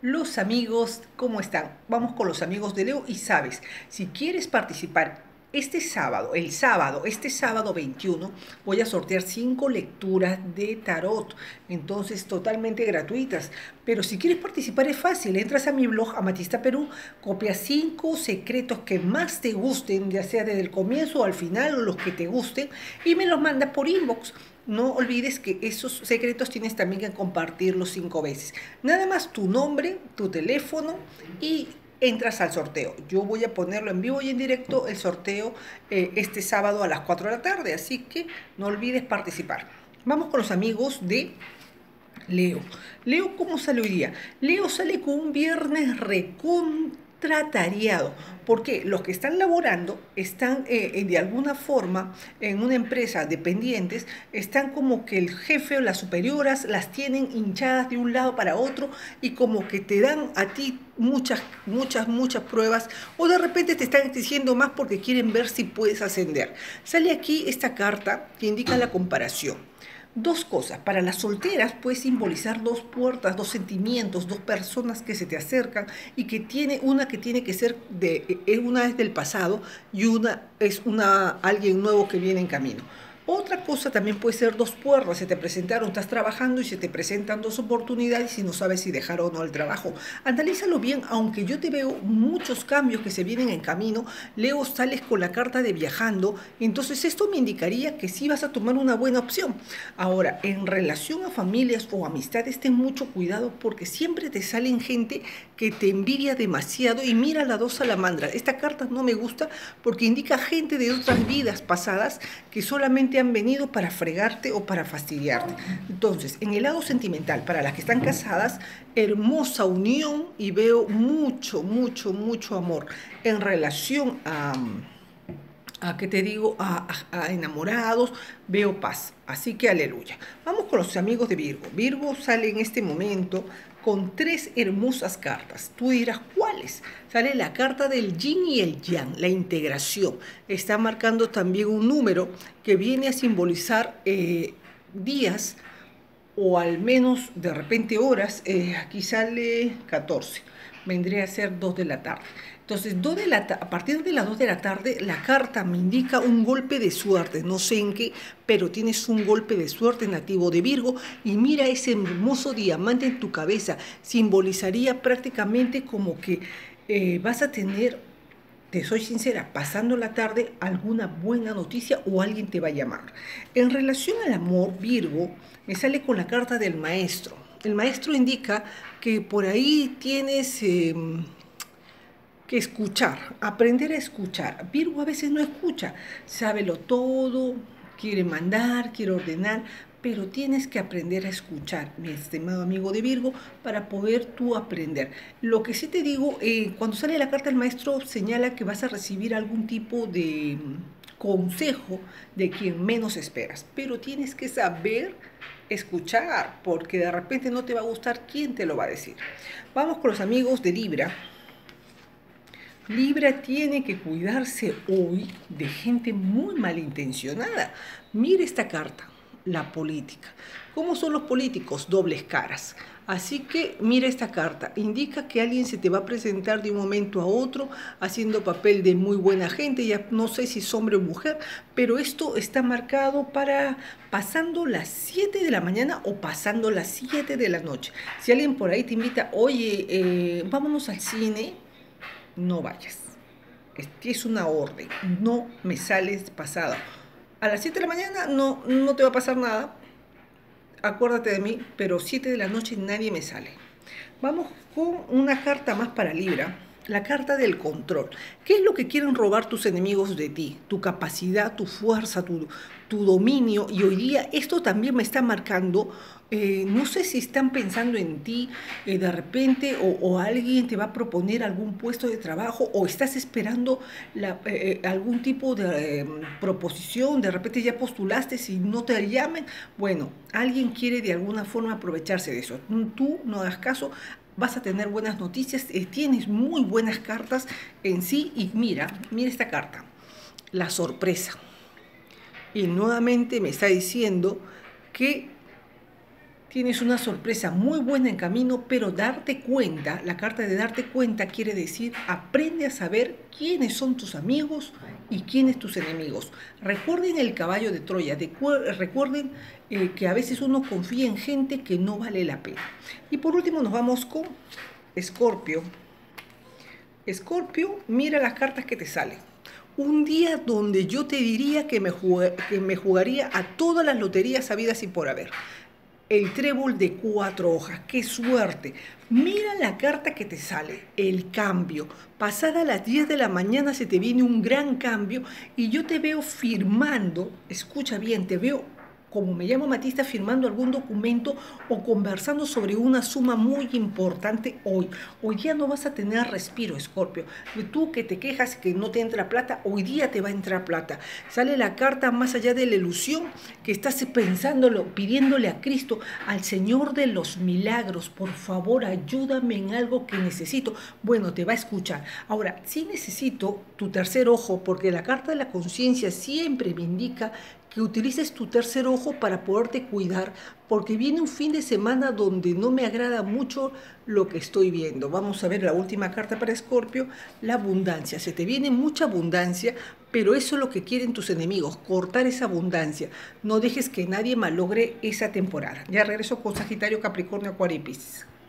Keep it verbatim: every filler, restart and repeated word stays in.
Los amigos, ¿cómo están? Vamos con los amigos de Leo y sabes, si quieres participar este sábado, el sábado, este sábado veintiuno, voy a sortear cinco lecturas de tarot, entonces totalmente gratuitas. Pero si quieres participar es fácil, entras a mi blog Amatista Perú, copias cinco secretos que más te gusten, ya sea desde el comienzo o al final o los que te gusten, y me los mandas por inbox. No olvides que esos secretos tienes también que compartirlos cinco veces. Nada más tu nombre, tu teléfono y entras al sorteo. Yo voy a ponerlo en vivo y en directo el sorteo eh, este sábado a las cuatro de la tarde, así que no olvides participar. Vamos con los amigos de Leo. Leo, ¿cómo sale hoy día? Leo sale con un viernes recontratariado, porque los que están laborando están eh, de alguna forma en una empresa dependientes, están como que el jefe o las superioras las tienen hinchadas de un lado para otro y como que te dan a ti muchas, muchas, muchas pruebas o de repente te están exigiendo más porque quieren ver si puedes ascender. Sale aquí esta carta que indica la comparación. Dos cosas. Para las solteras puede simbolizar dos puertas, dos sentimientos, dos personas que se te acercan y que tiene una que tiene que ser de eh, una es del pasado y una es una alguien nuevo que viene en camino. Otra cosa también puede ser dos puertas, se te presentaron, estás trabajando y se te presentan dos oportunidades y no sabes si dejar o no el trabajo. Analízalo bien, aunque yo te veo muchos cambios que se vienen en camino. Leo, sales con la carta de viajando, entonces esto me indicaría que sí vas a tomar una buena opción. Ahora, en relación a familias o amistades, ten mucho cuidado porque siempre te salen gente que te envidia demasiado y mira la dos salamandras. Esta carta no me gusta porque indica gente de otras vidas pasadas que solamente han venido para fregarte o para fastidiarte. Entonces, en el lado sentimental, para las que están casadas, hermosa unión y veo mucho, mucho, mucho amor en relación a a qué te digo, a, a, a enamorados, veo paz. Así que aleluya. Vamos con los amigos de Virgo. Virgo sale en este momento con tres hermosas cartas. Tú dirás, ¿cuáles? Sale la carta del yin y el yang, la integración. Está marcando también un número que viene a simbolizar eh, días o al menos de repente horas. Eh, aquí sale catorce, vendría a ser dos de la tarde. Entonces, dos de la a partir de las dos de la tarde, la carta me indica un golpe de suerte, no sé en qué, pero tienes un golpe de suerte nativo de Virgo y mira ese hermoso diamante en tu cabeza, simbolizaría prácticamente como que eh, vas a tener, te soy sincera, pasando la tarde alguna buena noticia o alguien te va a llamar. En relación al amor, Virgo, me sale con la carta del maestro. El maestro indica que por ahí tienes eh, que escuchar, aprender a escuchar. Virgo a veces no escucha, sábelo todo, quiere mandar, quiere ordenar, pero tienes que aprender a escuchar, mi estimado amigo de Virgo, para poder tú aprender. Lo que sí te digo, eh, cuando sale la carta del maestro, señala que vas a recibir algún tipo de consejo de quien menos esperas, pero tienes que saber escuchar, porque de repente no te va a gustar quién te lo va a decir. Vamos con los amigos de Libra. Libra tiene que cuidarse hoy de gente muy malintencionada. Mire esta carta, la política. ¿Cómo son los políticos? Dobles caras. Así que mira esta carta, indica que alguien se te va a presentar de un momento a otro haciendo papel de muy buena gente, ya no sé si es hombre o mujer, pero esto está marcado para pasando las siete de la mañana o pasando las siete de la noche. Si alguien por ahí te invita, oye, eh, vámonos al cine, no vayas. Es una orden, no me sales pasado. A las siete de la mañana no, no te va a pasar nada, acuérdate de mí, pero siete de la noche nadie me sale. Vamos con una carta más para Libra, la carta del control. ¿Qué es lo que quieren robar tus enemigos de ti? Tu capacidad, tu fuerza, tu, tu dominio. Y hoy día esto también me está marcando, eh, no sé si están pensando en ti eh, de repente o, o, alguien te va a proponer algún puesto de trabajo o estás esperando la, eh, algún tipo de eh, proposición, de repente ya postulaste si no te llamen. Bueno, alguien quiere de alguna forma aprovecharse de eso. Tú no hagas caso, vas a tener buenas noticias, eh, tienes muy buenas cartas en sí y mira, mira esta carta, la sorpresa. Y nuevamente me está diciendo que Tienes una sorpresa muy buena en camino, pero darte cuenta, la carta de darte cuenta quiere decir aprende a saber quiénes son tus amigos y quiénes tus enemigos. Recuerden el caballo de Troya, de, recuerden eh, que a veces uno confía en gente que no vale la pena. Y por último nos vamos con Escorpio. Escorpio, mira las cartas que te salen. Un día donde yo te diría que me, que me jugaría a todas las loterías habidas y por haber. El trébol de cuatro hojas, qué suerte. Mira la carta que te sale, el cambio. Pasada las diez de la mañana se te viene un gran cambio y yo te veo firmando, escucha bien, te veo, como me llamo Matista, firmando algún documento o conversando sobre una suma muy importante hoy. Hoy día no vas a tener respiro, Escorpio. Tú que te quejas que no te entra plata, hoy día te va a entrar plata. Sale la carta más allá de la ilusión que estás pensándolo, pidiéndole a Cristo, al Señor de los milagros, por favor, ayúdame en algo que necesito. Bueno, te va a escuchar. Ahora, sí necesito tu tercer ojo, porque la carta de la conciencia siempre me indica que utilices tu tercer ojo para poderte cuidar, porque viene un fin de semana donde no me agrada mucho lo que estoy viendo. Vamos a ver la última carta para Escorpio, la abundancia. Se te viene mucha abundancia, pero eso es lo que quieren tus enemigos, cortar esa abundancia. No dejes que nadie malogre esa temporada. Ya regreso con Sagitario, Capricornio, Acuario y Piscis.